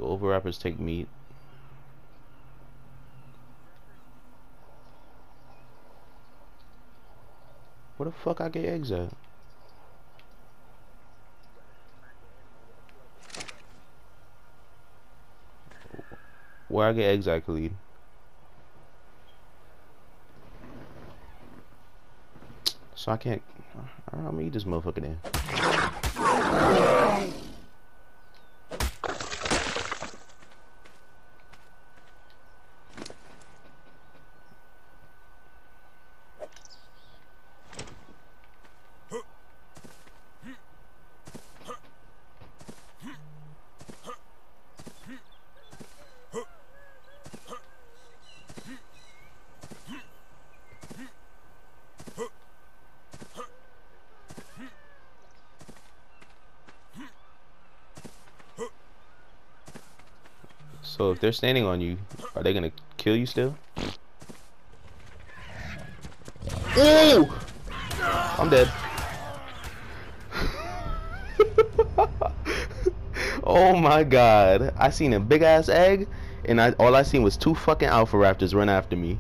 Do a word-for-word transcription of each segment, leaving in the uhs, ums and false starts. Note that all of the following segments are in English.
overwrappers take meat. Where the fuck I get eggs at? Where I get eggs at, Khalid? So I can't. I don't know, I'm gonna eat this motherfucker then. So if they're standing on you, are they gonna kill you still? Ooh! I'm dead. Oh my god. I seen a big ass egg and I all I seen was two fucking alpha raptors run after me.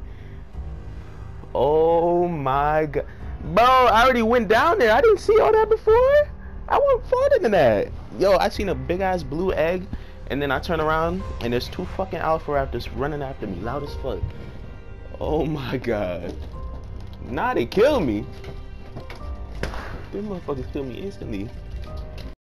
Oh my god. Bro, I already went down there. I didn't see all that before. I went farther than that. Yo, I seen a big ass blue egg. And then I turn around and there's two fucking alpha raptors running after me, loud as fuck. Oh my god. Nah, they killed me. Them motherfuckers killed me instantly.